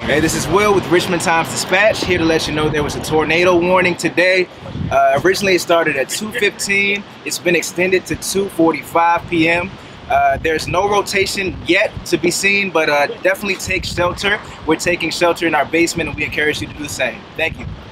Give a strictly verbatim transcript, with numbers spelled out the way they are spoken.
Hey, this is Will with Richmond Times Dispatch, here to let you know there was a tornado warning today. Uh, originally it started at two fifteen. It's been extended to two forty-five p m Uh, there's no rotation yet to be seen, but uh, definitely take shelter. We're taking shelter in our basement and we encourage you to do the same. Thank you.